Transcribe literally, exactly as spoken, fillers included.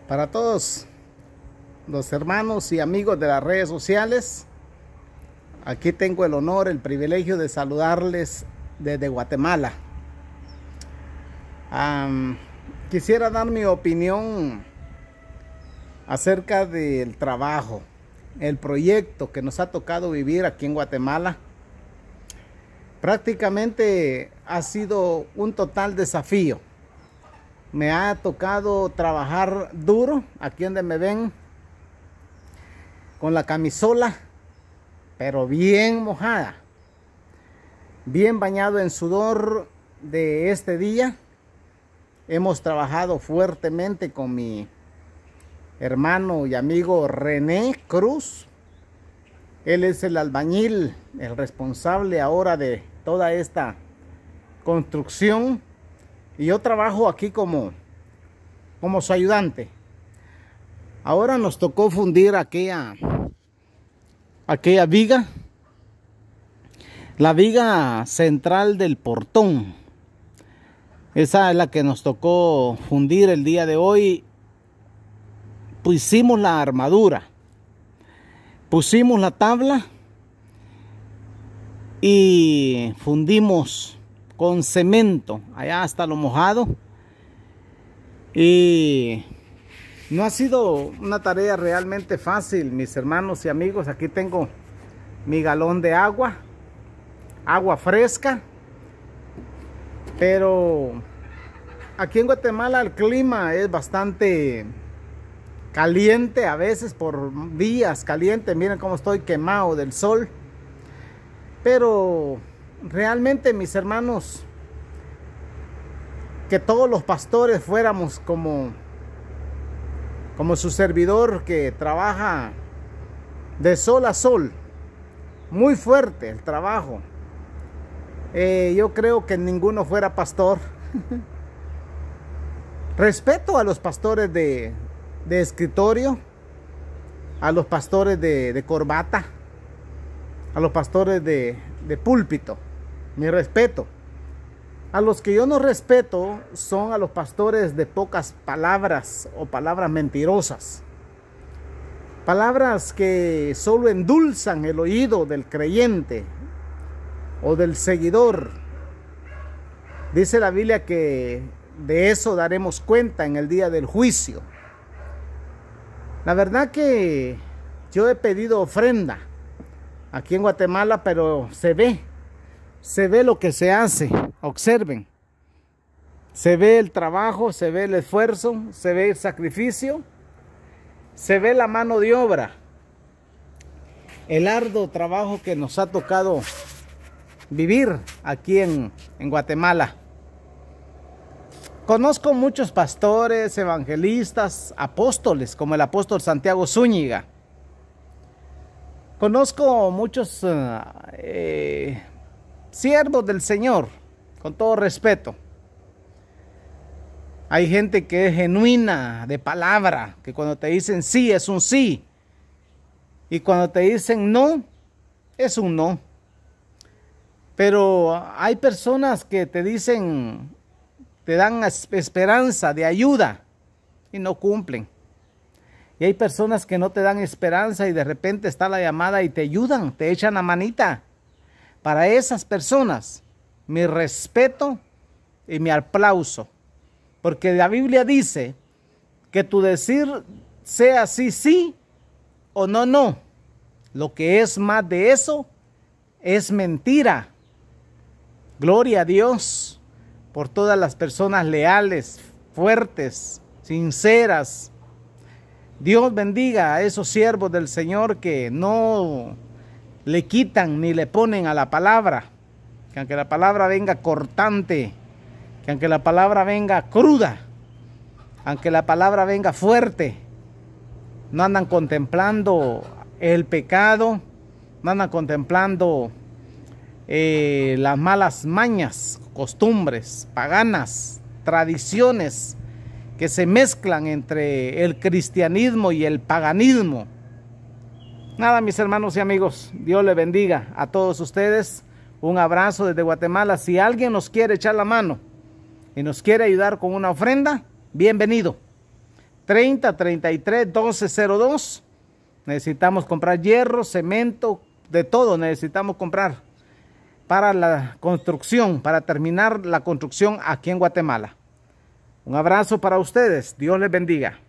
Para todos los hermanos y amigos de las redes sociales, aquí tengo el honor, el privilegio de saludarles desde Guatemala. Um, quisiera dar mi opinión acerca del trabajo, el proyecto que nos ha tocado vivir aquí en Guatemala. Prácticamente ha sido un total desafío. Me ha tocado trabajar duro, aquí donde me ven, con la camisola, pero bien mojada, bien bañado en sudor de este día. Hemos trabajado fuertemente con mi hermano y amigo René Cruz. Él es el albañil, el responsable ahora de toda esta construcción. Y yo trabajo aquí como, como su ayudante. Ahora nos tocó fundir aquella, aquella viga. La viga central del portón. Esa es la que nos tocó fundir el día de hoy. Pusimos la armadura. Pusimos la tabla. Y fundimos con cemento, allá hasta lo mojado. Y no ha sido una tarea realmente fácil, mis hermanos y amigos. Aquí tengo mi galón de agua, agua fresca. Pero aquí en Guatemala el clima es bastante caliente, a veces por días caliente. Miren cómo estoy quemado del sol. Pero realmente, mis hermanos, que todos los pastores fuéramos como, como su servidor, que trabaja de sol a sol, muy fuerte el trabajo. Eh, yo creo que ninguno fuera pastor. Respeto a los pastores de, de escritorio, a los pastores de, de corbata, a los pastores de, de púlpito. Mi respeto. A los que yo no respeto son a los pastores de pocas palabras o palabras mentirosas. Palabras que solo endulzan el oído del creyente o del seguidor. Dice la Biblia que de eso daremos cuenta en el día del juicio. La verdad que yo he pedido ofrenda aquí en Guatemala, pero se ve. Se ve lo que se hace. Observen. Se ve el trabajo, se ve el esfuerzo, se ve el sacrificio, se ve la mano de obra. El arduo trabajo que nos ha tocado vivir aquí en, en Guatemala. Conozco muchos pastores, evangelistas, apóstoles, como el apóstol Santiago Zúñiga. Conozco muchos uh, eh, siervos del Señor, con todo respeto. Hay gente que es genuina de palabra, que cuando te dicen sí es un sí, y cuando te dicen no es un no. Pero hay personas que te dicen, te dan esperanza de ayuda y no cumplen. Y hay personas que no te dan esperanza y de repente está la llamada y te ayudan, te echan la manita. Para esas personas, mi respeto y mi aplauso. Porque la Biblia dice que tu decir sea sí, sí o no, no. Lo que es más de eso es mentira. Gloria a Dios por todas las personas leales, fuertes, sinceras. Dios bendiga a esos siervos del Señor que no le quitan ni le ponen a la palabra. Que aunque la palabra venga cortante, que aunque la palabra venga cruda, aunque la palabra venga fuerte, no andan contemplando el pecado, no andan contemplando eh, las malas mañas, costumbres paganas, tradiciones que se mezclan entre el cristianismo y el paganismo. Nada, mis hermanos y amigos, Dios les bendiga a todos ustedes. Un abrazo desde Guatemala. Si alguien nos quiere echar la mano y nos quiere ayudar con una ofrenda, bienvenido. treinta, treinta y tres, doce, cero dos. Necesitamos comprar hierro, cemento, de todo necesitamos comprar para la construcción, para terminar la construcción aquí en Guatemala. Un abrazo para ustedes. Dios les bendiga.